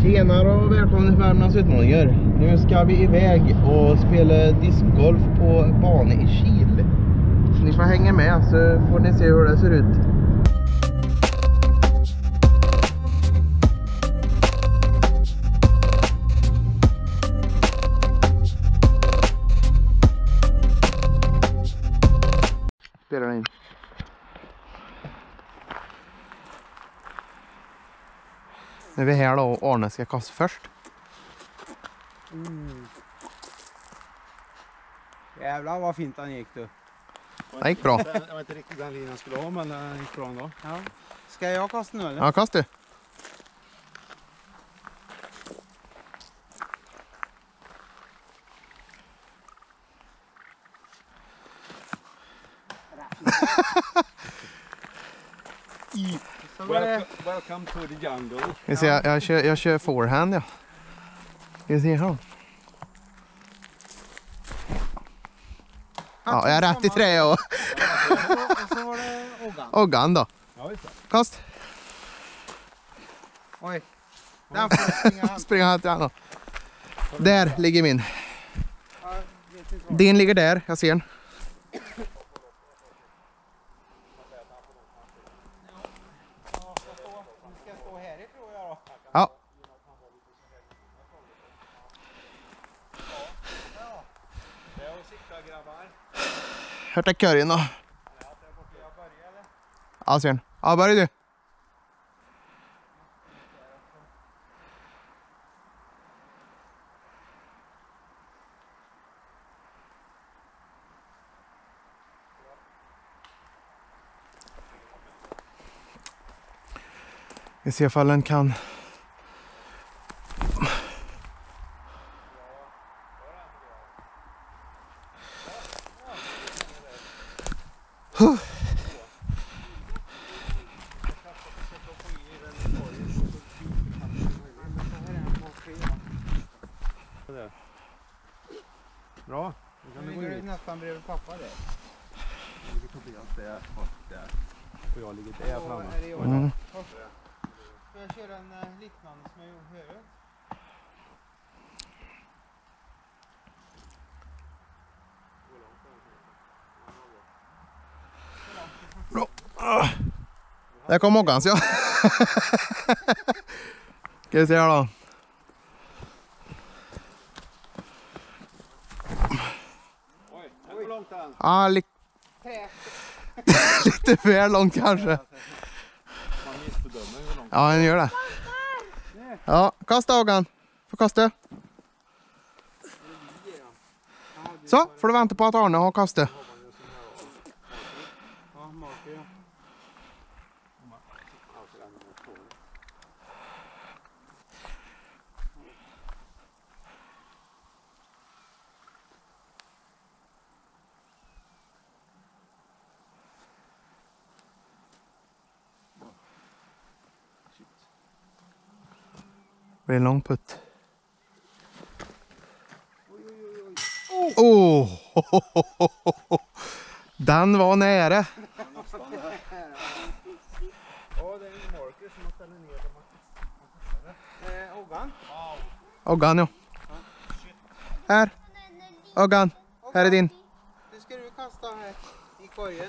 Tjenare och välkomna till Värmlands utmaningar. Nu ska vi iväg och spela discgolf på bana i Kil. Så ni får hänga med så får ni se hur det ser ut. Spelar in. Nu är vi här då och Arne ska kasta först. Jävlar vad fint han gick du. Det gick bra. Det var inte riktigt den linjen jag skulle ha, men den gick bra ändå. Ja. Ska jag kasta nu eller? Ja, kast du. Welcome to the jungle. Vi ser, jag kör forehand, ja. Ska vi se här. Ja, jag är rätt i trä och... Och så var det Oggan. Oggan då. Ja, just det. Kast. Oj. Den får springa hem. Springa här till honom. Där ligger min. Ja, vet inte vad. Din ligger där, jag ser den. Ska jag stå här i tror jag då? Ja. Det är att sikta grabbar. Hört är curryn då. Ja, ser den. Ja, börja du. Vi ser ifall den kan... Bra. Nu ligger du nästan bredvid pappa där. ligger Tobias där och där. Och jag ligger där framme. Är det i ordning? Får jag köra en liknande som jag gjorde förut? Bra. Där kom Moggans, ja. Ska vi se här då. Oj, den går långt den. Ja, lite väl långt kanske. Man missbedömer hur långt. Ja, den gör det. Ja, kasta Oggan. Får kasta. Så, får du vänta på att Arne har kastat. Ja, maker ja. Det blir en lång putt. Oh! Den var nära. Ja, det är en marker som man ställer ner dem. Oggan? Oggan, ja. Här. Oggan. Här är din. Nu ska du kasta här i korgen.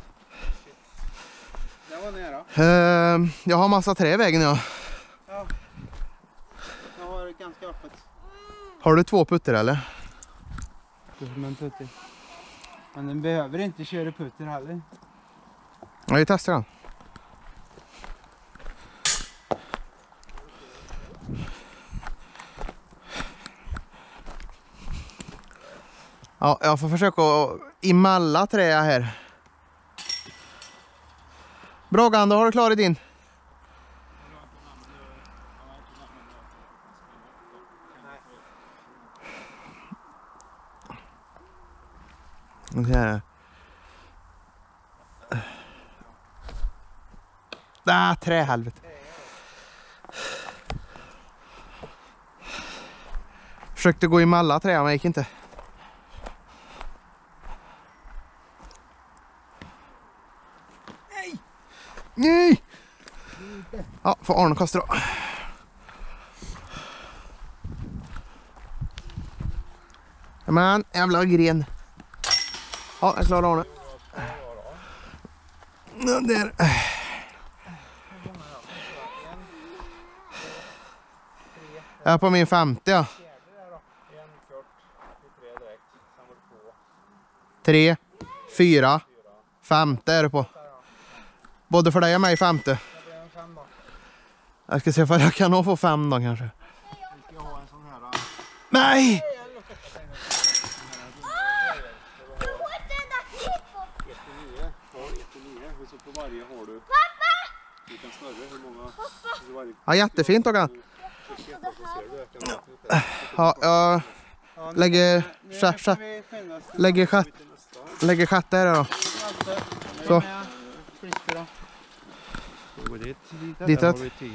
Det var nära. Jag har massa trä i vägen, ja. Ja. Jag har det ganska öppet. Har du 2 putter eller? Men putter. Men den behöver inte köra putter heller. Ja, vi testar den. Ja, jag får försöka emellan träa här. Bra, Gan, då har du klarat din. Trähelvete. Försökte gå emellan träa men gick inte. Nej! Ja, får Arne kasta då. Men jävla gren. Ja, jag klarar av det. Ja, där. Jag är på min 50, ja. 3, 4, 50 är det på. Både för dig och mig 50. Jag ska se om jag kan nog få 5 då kanske. Nej! Ja, jättefint också. Ja, jag lägger chatt där då. Så. Ditåt.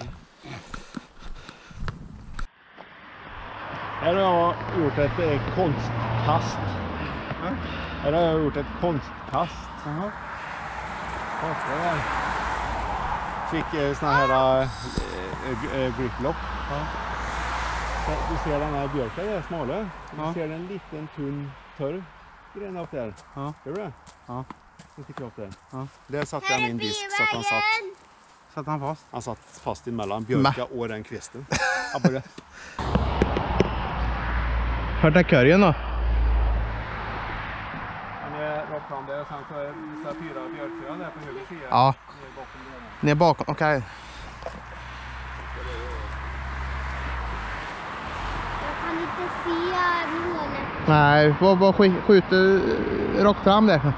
Här har jag gjort ett konstkast. Här har jag gjort ett konstkast. Fick såna här griplock. Du ser den här björken är smala. Du ser en liten tunn törr gren upp där. Ja. Ser du det? Ja. Lite klart där. Ja. Där satte jag min disk så att han Satt han fast? Han satt fast emellan björka och den kvisten. Hört det körjen då? Han är rakt fram där och sen så är det 4 björkfrön där på höger sida. Ja. Ner bakom Ner bakom, det. okej. Jag kan inte se målet. Nej, vi får bara skjuta rakt fram där.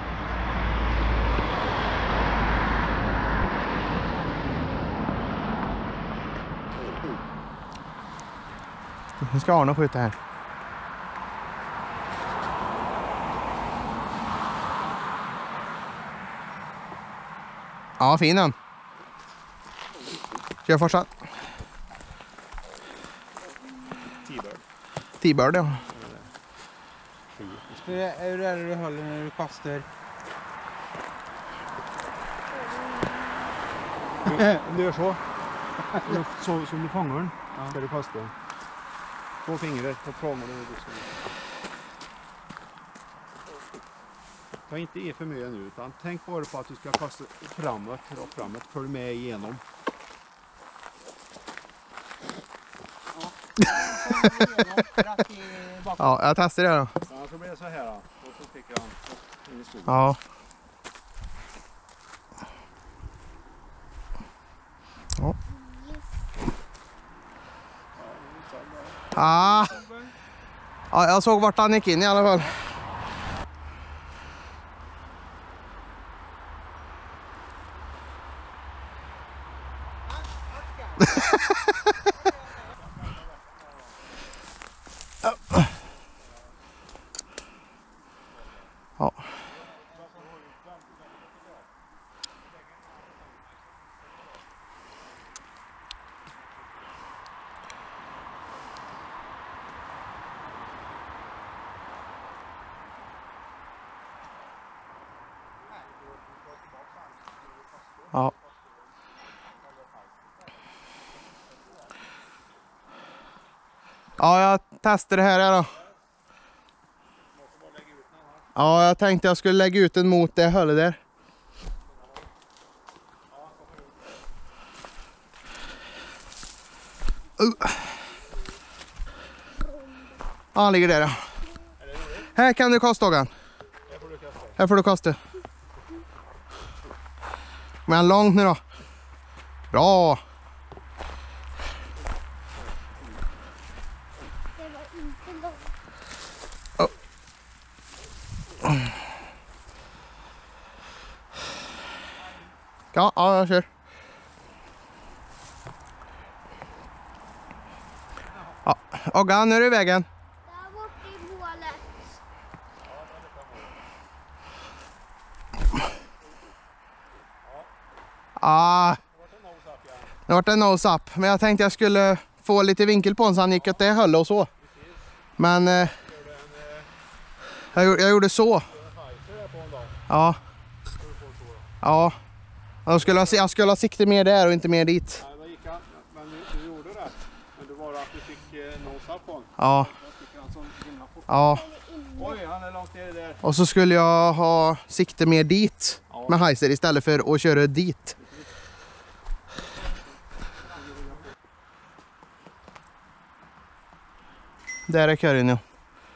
Nu ska Arne skjuta här. Ja, fin den. Kör fortsatt. T-bird, ja. Hur är det du håller när du kastar? Du gör så. Så som du fångar den. Ska du kasta. 2 fingrar på fångar du. Ta inte i för mycket nu utan tänk bara på att du ska kasta framåt och framåt. Följ med igenom. Ja, jag testar det då. Ja, så blir det så här då. Och så sticker han in i skogen. Ja. Ja. Ah. Ja, jag såg vart han gick in i alla fall. Ja. Ja. Ja, jag testar det här då. Ja, jag tänkte jag skulle lägga ut den mot det höllet där. Ja, han ligger där ja. Här kan du kasta Håkan. Här får du kasta. Men långt nu då. Bra. Det var inte långt. Ja, jag kör. Ja, Håkan, nu är du i vägen. Där borta i målet. Ah. Det var en nose-up, men jag tänkte jag skulle få lite vinkel på den så han gick att det höll och så. Men jag gjorde så. Ja. Ja. Jag skulle ha sikte mer där och inte mer dit. Men du gjorde det. Men det var att du fick nosa på honom. Ja. Ja. Oj, han är långt ner där. Och så skulle jag ha sikte mer dit med heiser istället för att köra dit. Där är curryn, ja.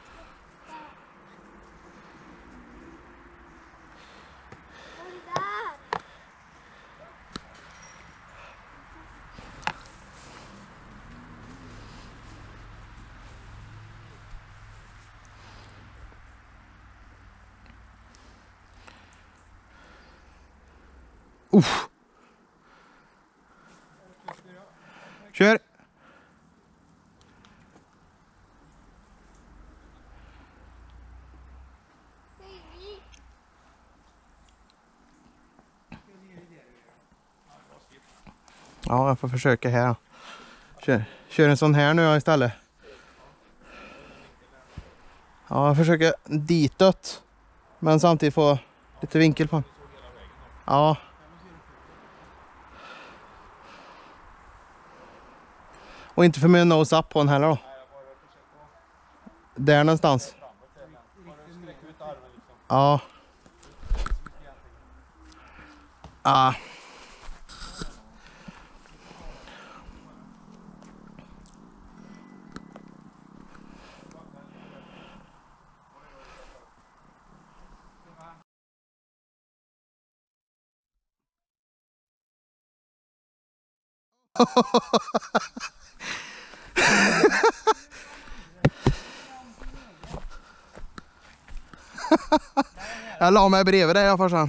Kör! Ja, jag får försöka här. Kör en sån här nu istället. Ja, jag försöker ditåt. Men samtidigt få lite vinkel på den. Ja. Och inte för mycket nose up på den heller då. Där någonstans. Ja. Ja. Jag la mig bredvid dig farsan.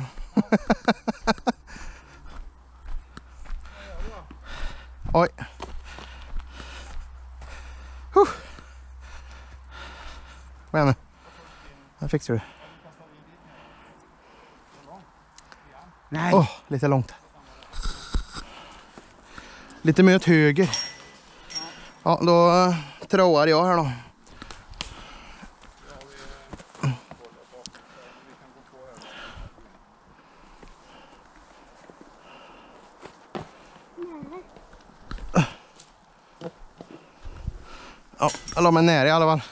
Oj. Vad är det? Jag fixar det. Nej. Lite långt. Lite mer åt höger. Ja, då tråar jag här då. Ja, jag la mig nära i alla fall.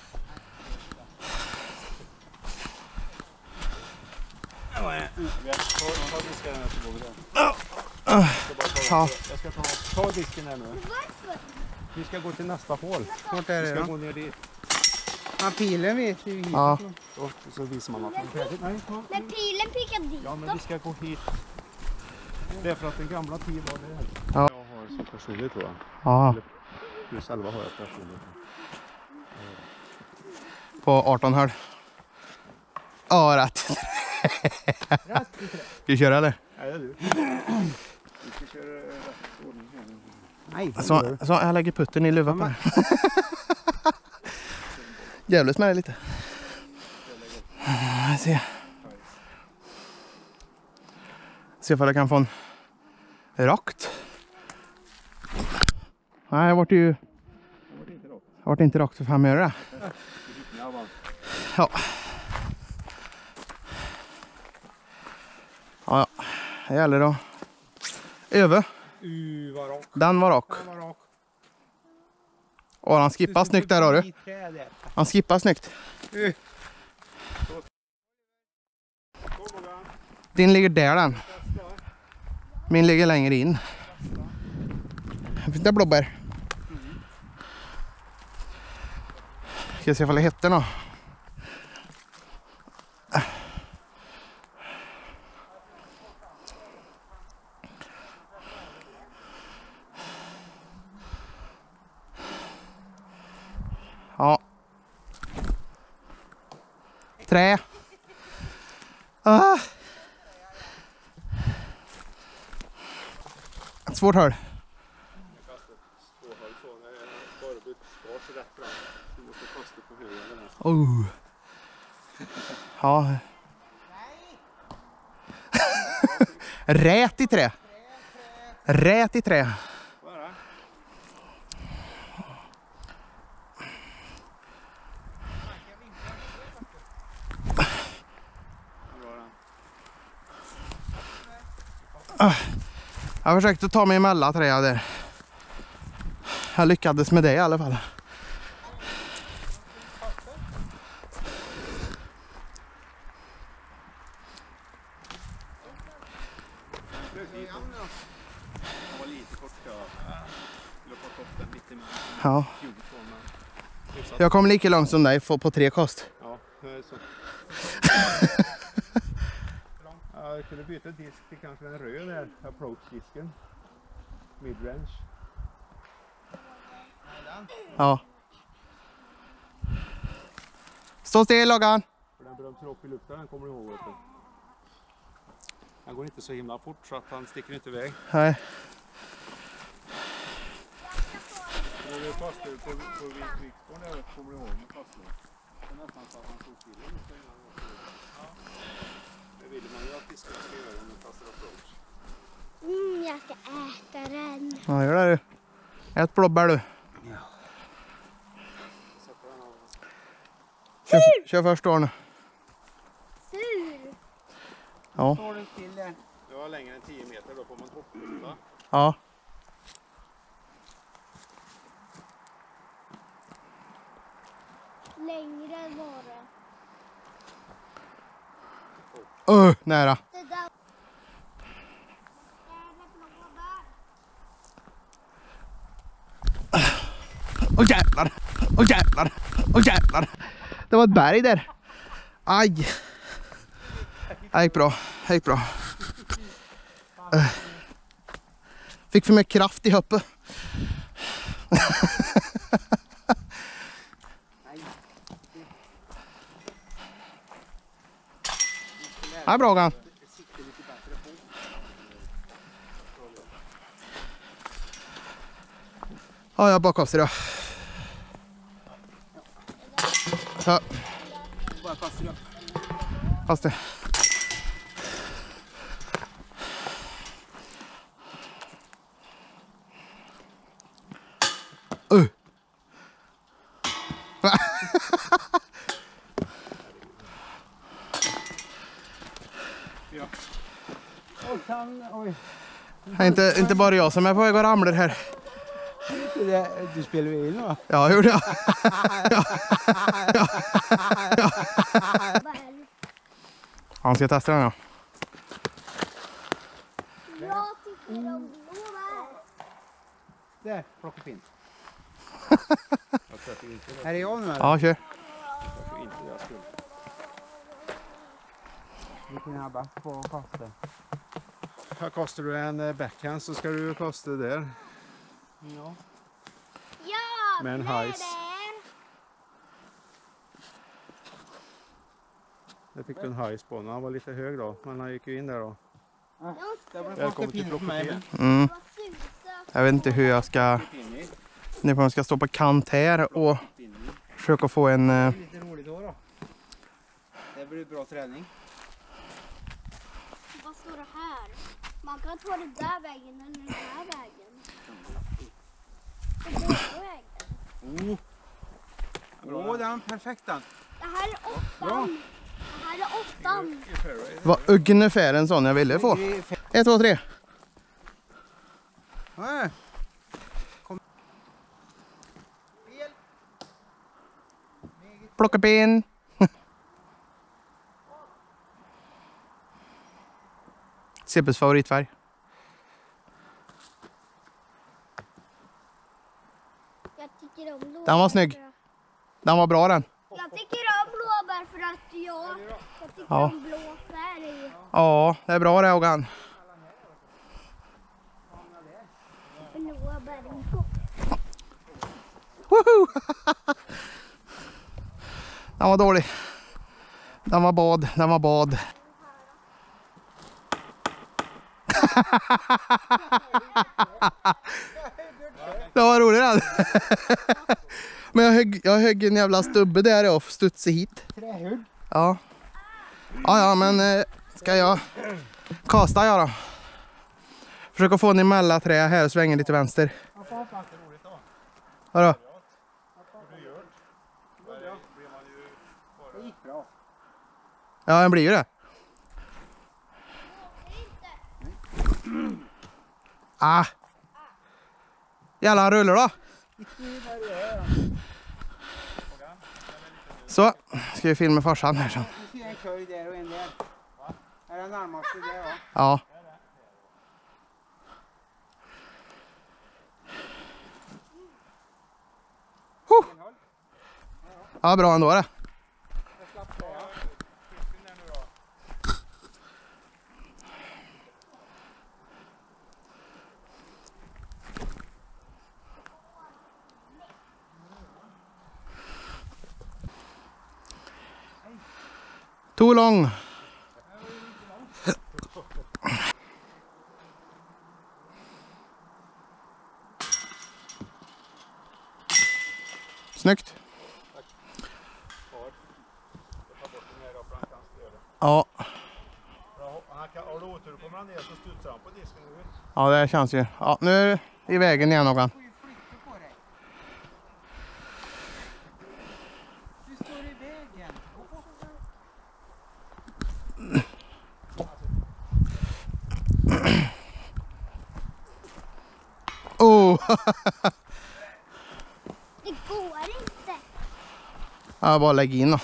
Ja. Jag ska ta disken här nu. Vi ska gå till nästa hål. Vart är Vi det ska då? gå ner dit. Ja, pilen vet vi hit. Ja. Så visar man att man är färdig. Nej, Men pilen pekar dit. ja, men vi ska gå hit. Det är för att den gamla tiden var det här. Ja. Jag har så personligt tror jag. Ja. Plus 11 har jag personligt. På 18 hål. Ja, rätt. Ska vi köra eller? Nej, det är du. Vi ska köra rätt ordning här nu. Nej. Så jag lägger putten i luvan på det. Jävligt med det lite. Se om jag kan få en rakt. Nej, jag vart ju... Jag vart inte rakt för 5 öre. Ja. Ja, det gäller då. Över. Vad rak. Den var rak. Den var rak. Och han skippar snyggt där har du. Han skippar snyggt. Din ligger där den. Min ligger längre in. Finns det blåbär? Ska jag se ifall det heter nå. Ja. Trä. Ett svårt hål. Ja. Rät i trä. Rät i trä. Jag försökte ta mig emellan träd där. jag lyckades med det i alla fall. Ja. Jag kom lika långt som dig på 3 kast. Ja, så. Jag kunde byta disk till kanske en röd där, approach-disken. Midrange. Ja. Stå still, Logan. För den bromsar upp i luften, den kommer du ihåg. Han går inte så himla fort så att han sticker inte iväg. Nej. När du fastnar på Vikspån där kommer du ihåg med fastnar. Det är nästan så att han tog till det. Det vill man ju att disken ska göra om den fastnar approach. Jag ska äta den. Ja, gör det du. Ät blåbär du. Ja. Kör först då nu. Sur. Ja. Står du still där? Det var längre än 10 meter, då får man toppluta. Ja. Längre var det. Nära. Det där. Åh jävlar. Åh jävlar. Åh jävlar. Det var ett berg där. Aj. Det gick bra. Det gick bra. Fick för mycket kraft i hoppet. Ja, bra Gan. Ja, jag bara kastar det. Så. Bara kastar upp. Fast det. Oj. Inte bara jag som är på väg att ramla här. Du spelar ju in va? Ja, gjorde jag. Han ska testa den ja. Jag tycker om blåbär. Där, plocka pinn. Jag träffar inte det. Här är jag nu. Ja, kör. Jag tror inte jag skulle. Vilken abba på kasta. Här kastar du en backhand så ska du kasta där. Ja. Ja, Med en blöder. hajs. Där fick du en hajs på. Han var lite hög då, men han gick ju in där då. Där var Välkommen plocka till pinn på mig. Plockepinn. Mm. Vad susar. Jag vet inte hur jag ska... Nu får jag ska stå på kant här och försöka få en... Det är lite roligt då. Det blir bra träning. Vad står det här? Man kan ta det där vägen eller den här vägen. Det är vägen. Åh, den är perfekt den. Det här är 8. Det här är 8. Vad ungefär en sån jag ville få. 1, 2, 3. Nej. Plocka pin. Seppes favoritfärg. Jag tycker om blåbär. Den var snygg. Den var bra den. Jag tycker om blåbär för att jag tycker Ja. om blå färg. Ja, det är bra det Håkan. Blåbär. Woho! Den var dålig. Den var bad. Den var bad. Det var roligt den. Men jag högg en jävla stubbe där och studsade hit. Trähugg. Ja. Ja, men ska jag kasta jag då? Försöka få en emellan trä här och svänga lite vänster. Vadå? Det gick bra. Ja, den blir ju det. Ah. Jävlar, rullar då. Så, ska vi filma farsan här så. Du ser en köj där och en där. Är det närmaste där, va? Ja. Ja, bra ändå det. Too long. Snyggt. Ja. Har du otur kommer han ner så studsar han på disken ut. Ja, det känns ju. Ja, nu är det i vägen igen någon. Du står i vägen. Oh. Det går inte. Ja, bara lägg in då.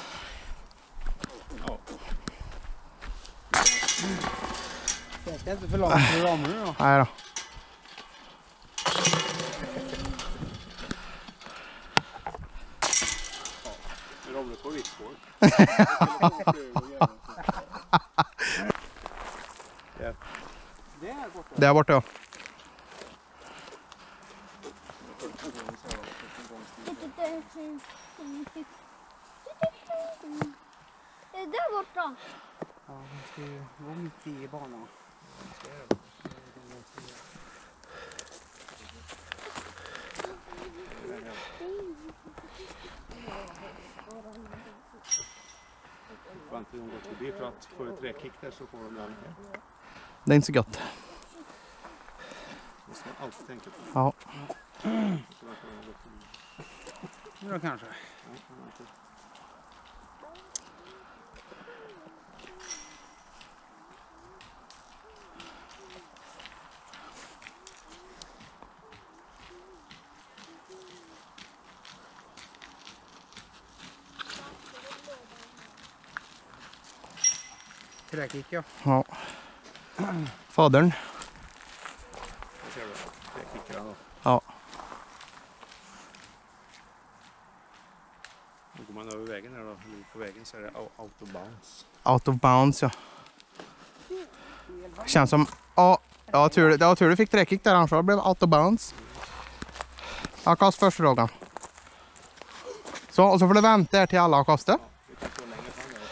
Det är inte för långt för ramen nu då. Nej då. Ramlar på vittspår. Det är borta. Där borta ja. Det är där borta. Ja, det ska ju vara mitt i banan. Vänta, de går förbi för att få ett träkick där så får de den här. Det är inte så gott. Det måste man alltid tänka på. Ja. Nu då kanske. Träkick ja. Ja. Fadern. Jag ser det. Träkickar då. Ja. Då går man över vägen här då. Eller på vägen så är det autobounce. Out of bounds ja. Känns som... Ja, ja tur du fick träkick där annars. Det blev out of bounds. Ja, kast först frågan. Så, och så får du vänta här till alla har kastat. Vi kan stå längre fram där och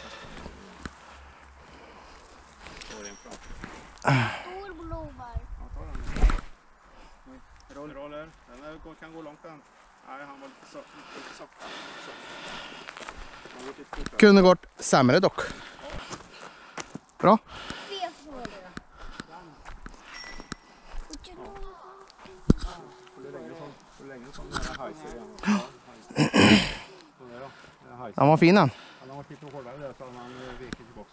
kasta. Står en fram. Stor blåbär. Ja, ta den. Roller. Den kan gå långt den. Nej, han var lite sakta. Kunde gått sämre dock. Bra. Den var fin den. Han har varit lite hårdare där så han viker tillbaka.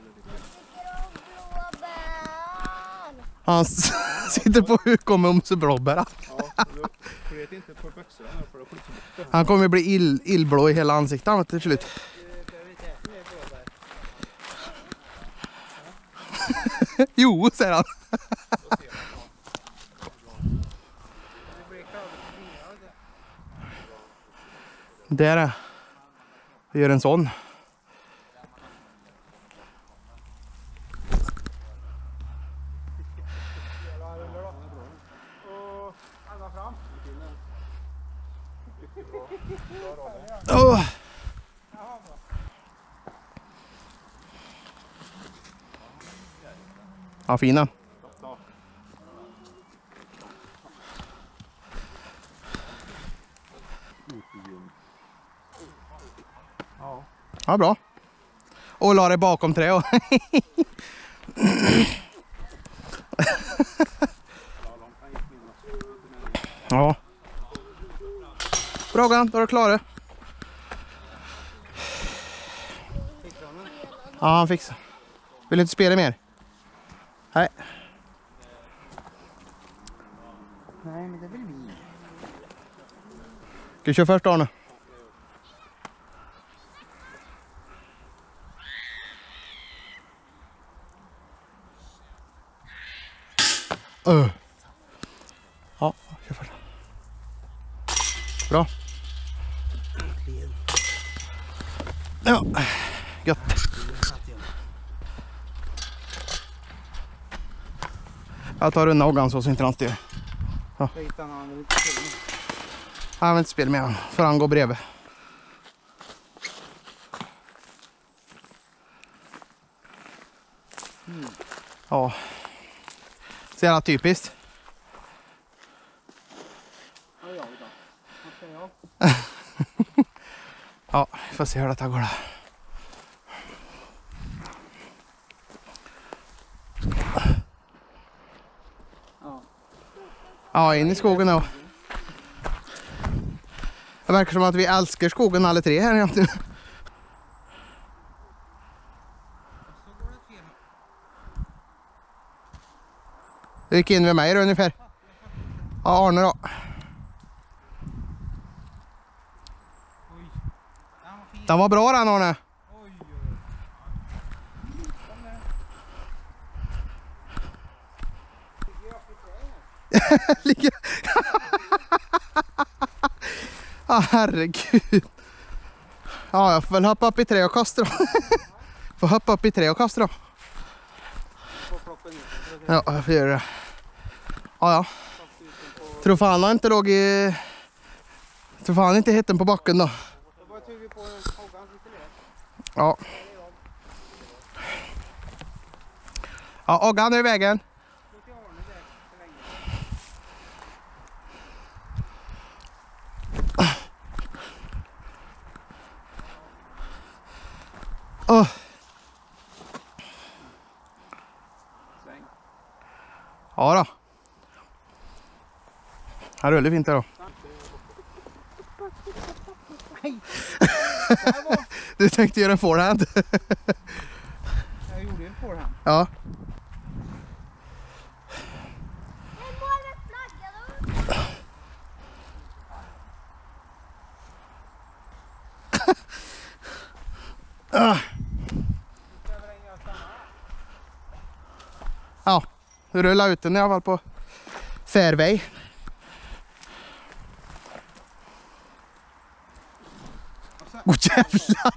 Han sitter på hur kommer om så bra bara. Ja, du vet inte på böxorna för att skjuta bort det. Han kommer bli illblå i hela ansiktet till slut. Jo, säger han. Det är det. Vi gör en sån. Oh. Ja, fina. Ja, bra. Och la det bakom trä. Ja. Bra, då är du klar. Ja, han fixar. Vill du inte spela mer? Nej. Nej, men det vill vi. Ska vi köra först, Arne? Ja, kör först. Bra. Ja, gött. Jag tar undan Hoggan så inte han styr. Ja. Han vill inte spela med han, för han går bredvid. Ja. Så jävla typiskt. Ja, vi får se hur det går då. Ja, in i skogen då. Det verkar som att vi älskar skogen alla tre här egentligen. Det gick in vid mig då ungefär. Ja, Arne då. Den var bra den, Arne. Ligger. Herregud. Ja, jag får väl hoppa upp i trä och kasta då. Får hoppa upp i trä och kasta då. Ja, jag får göra det. Ja. Tror fan han inte låg i... Tror fan inte hitten på backen då. Ja. Ja, Hoggan är i vägen. Ja då. Här rullar fint då. Du tänkte göra en forehand. Jag gjorde en forehand. Ja. Ja, rulla ut den i alla fall på fairway. Åh jävlar!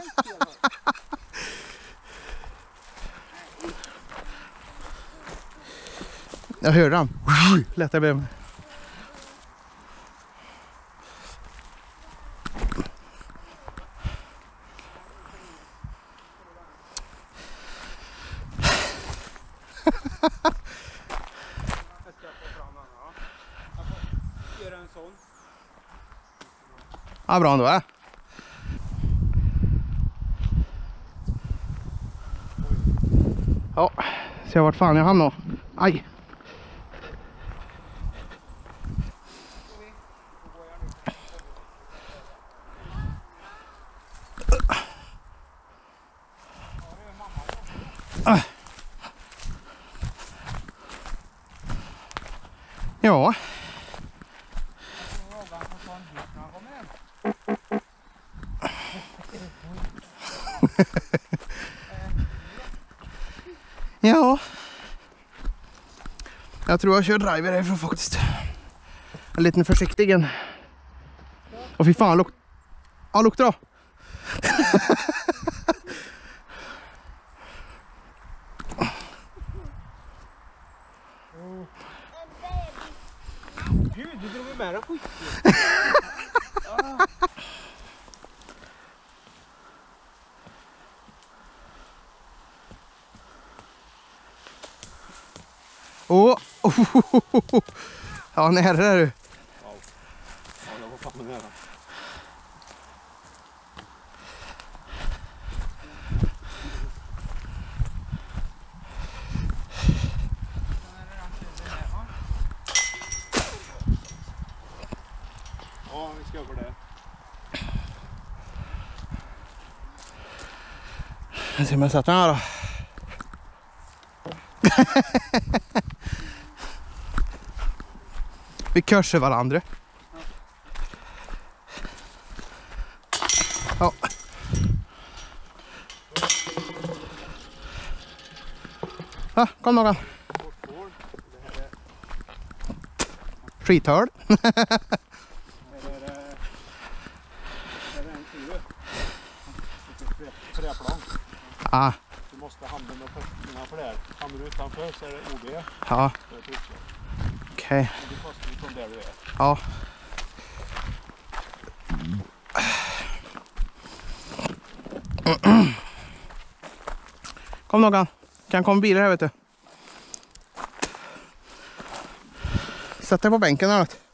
Jag hörde han. Lättare blev det. Ja, bra ändå, va? Ja, se vart fan jag hamnar. Aj! Ja. Ja. Jag tror jag kör driver härifrån faktiskt. En liten försiktig en. Och fy fan, luktar då. Gud, du drog med den skit. Ja, nära är du. Ja, jag var fan nära. Ja, vi ska över det. Jag ser om jag sätter den här då. Vi korsar varandra. Ja. Ja, kom någon. Skithörd. Träplan. Ja. Du måste hamna med fötterna för det här. Hamnar du utanför så är det OB. Ja. Okej. Det kostar ju från där du är. Ja. Kom någon. Kan komma bilar här vet du. Sätt dig på bänken eller något.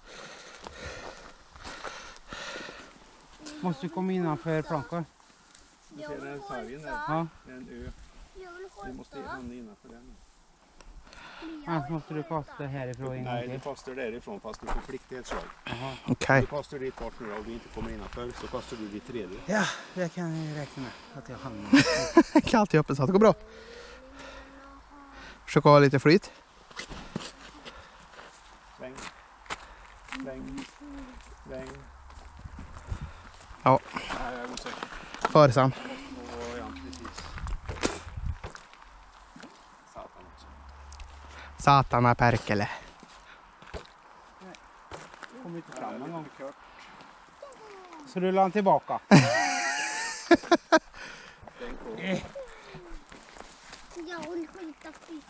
Måste komma innanför plankor. Du ser den sargen där. Ja. Det är en ö. Vi måste hamna innanför den. Annars måste du kasta härifrån en gång Nej, du till. kastar därifrån fast du får pliktighetsslag. Okej. Du kastar dit bort nu och du inte kommer innanför så kastar du ditt tredje. Ja, det kan jag räkna med att jag hamnar. Jag kan alltid öppet så att det går bra. Försök ha lite flyt. Sväng. Sväng. Sväng. Ja. Nej, jag går säkert. Försam. Och ja, precis. Satan också. Satana perkele. Kommer inte fram någon gång. Så rullar han tillbaka. Jag vill skjuta fisk.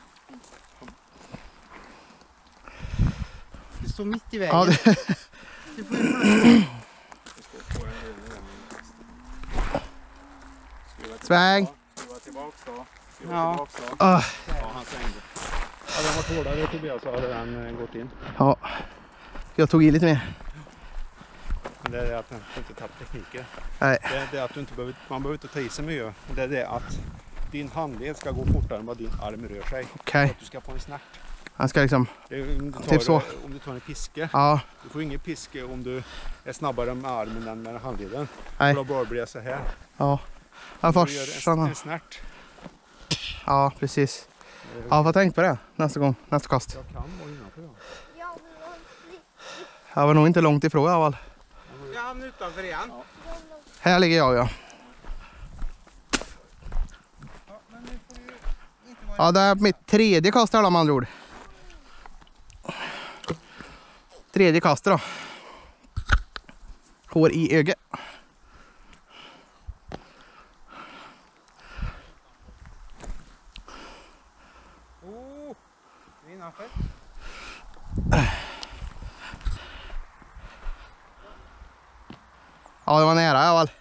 Det står mitt i vägen. Ja, det... Du får ju Sväng. Skruva tillbaka då. Ja. Ah. Ja, han svängde. Hade han varit hårdare Tobias så hade den gått in. Ja. Jag tog i lite mer. Men det är att man inte tappar tekniken. Nej. Det är att du inte behöver, man behöver inte ta i sig mycket. Det är det att din handled ska gå fortare än vad din arm rör sig. Okej. Att du ska få en snärt. Han ska liksom... Det är, om, du tar, Typ så. Om du tar en piske. Ja. Du får ingen piske om du är snabbare med armen än med handleden. Nej. För då bara blir det så här. Ja. Ja, Du först gör såna. en snärt. Ja, precis. Ja, vad tänk på det nästa gång, nästa kast. Jag kan vara innanför då. Jag vill ha fisk. Jag var nog inte långt ifrån i alla fall. Jag hamnar utanför igen. Här ligger jag, ja. Ja, men nu får du inte vara... Ja, det är mitt tredje kast här då, med andra ord. Tredje kast då. Hår i ögat. Oh, du är innanför. Ja, det var nära i alla fall.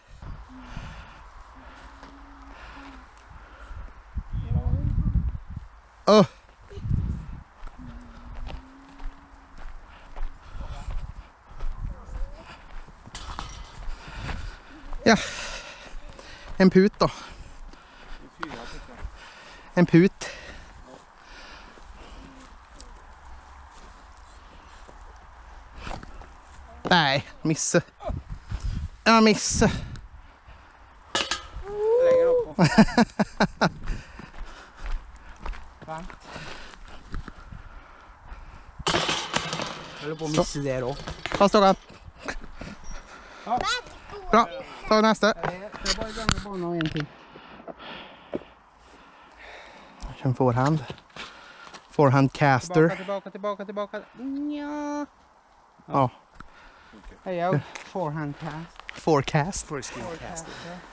Ja. En put då. En put. Nej, missa. Jag missade. Längre upp på. Va? Jag håller på att missa det då. Fast då. Ja. Bra, ta nästa. Det är bara den banan och en till. En forehand. Forehand caster. Tillbaka. Ja. Ja. Hej, jag forehand cast. Forecast. Foreskin Cast.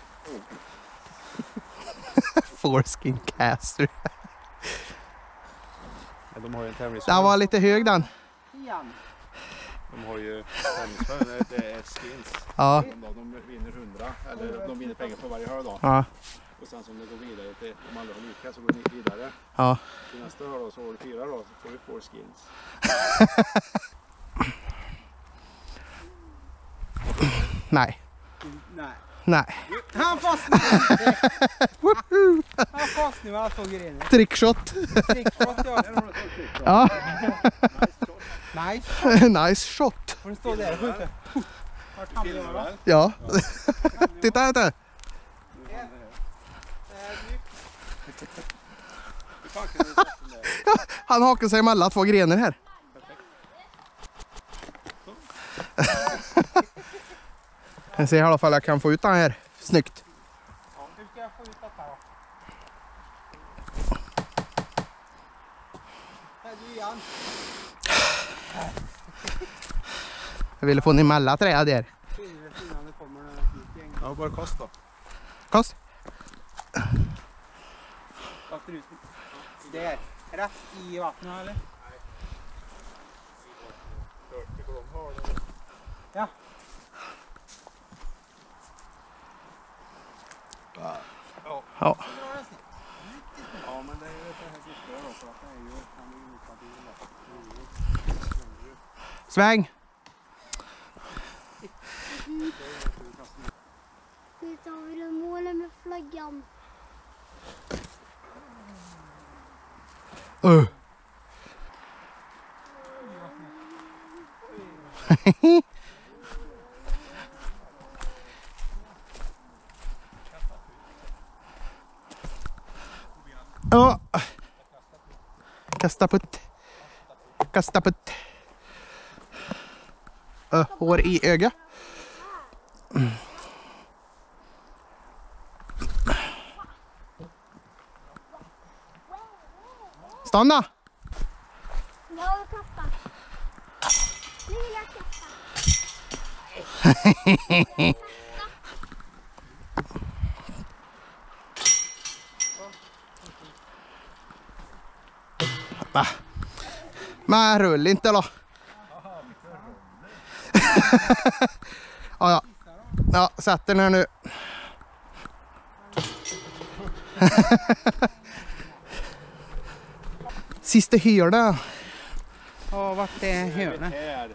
Foreskin caster. Ja, de har ju en tävling. Den var lite hög den. Igen. De har ju tävlingsfärg, det är skins. Ja. De vinner 100, eller de vinner pengar på varje hörn då. Ja. Och sen som det går vidare till, om alla har lika så går ni vidare. Ja. Till nästa hörn då så har du 4 då, så får du 4 skins. Nej. Nej. Nej. Han fastnade! Han fastnade med alla två grejer. Trickshot. Trickshot, ja. Ja. Nice. Nice shot. Får du stå där och skjuta? Vart hamnar jag då? Ja. Titta här. Där, Han hakar sig mellan två grenar här. Jag ser i alla fall jag kan få ut den här Snyggt. Hur ska jag få ut detta då? Här du igen. Jag ville få en emellan träd där. Innan det kommer några gäng. Ja, bara kast då. Kast. Rakt ut. Där. Rätt i vattnet eller? Ja. Ja. Ja, men det är ju så här viktigt då, för att det är ju Sväng. Nu tar vi det målet med flaggan. Ja. Kasta putt. Kasta putt. Hår i öga. Stanna. Nu har vi kastat. Nu vill jag kasta. Va? Men rull inte då. Ja. Ja, sätt den här nu. Sista hörna. Ja, vart är hörnet? här.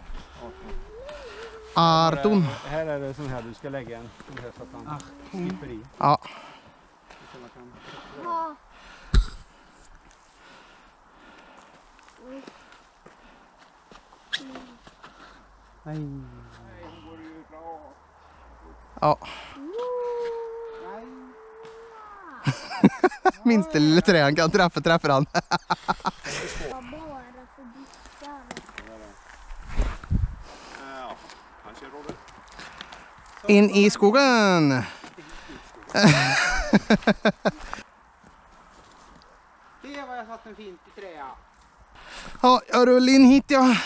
Arton. Här är det sån här du ska lägga en sån här så att han slipper i. Ja. Så man kan... Ja. Nej. Ja. Nej. Minsta lilla träd kan träffa han. Bara för bitar. Ja, han kör Robert. In i skogen. Det var jag satt en fint i träa. Ja, jag rullar in hit ja.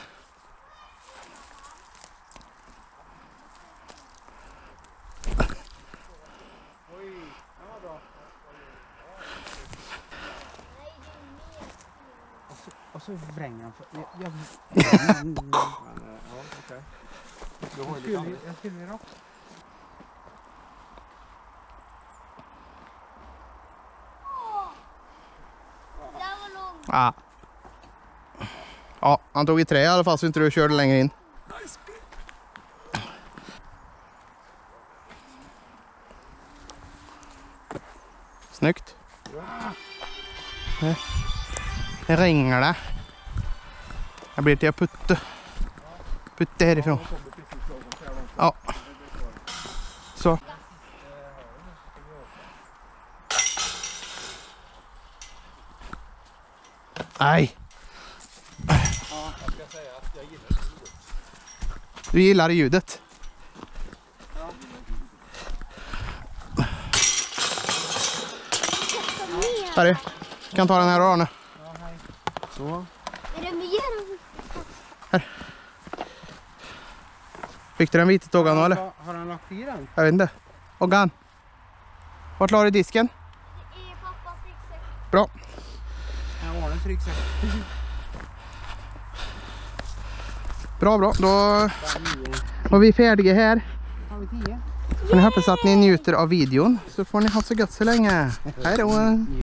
Och så vränger han för... Ja, okej. Du har ju lite annat. Jag skulle rakt. Det där var långt. Ja. Ja, han tog i trä i alla fall så inte du körde längre in. Snyggt. Det ringer det. Jag blir till att putta härifrån. Ja. Så. Nej. Du gillar ljudet. Harry, kan ta den här då, Arne. Så. Är det mer? Fick du den vita tågan då, eller? Har han lagt i den? Jag vet inte. Oggan. Vart la du disken? Det är pappas ryggsäck. Bra. Jag har en tryggsäck. Bra. Då var vi färdiga här. Har vi 10? Får ni hoppas att ni njuter av videon. Så får ni ha så gott så länge. Hej då.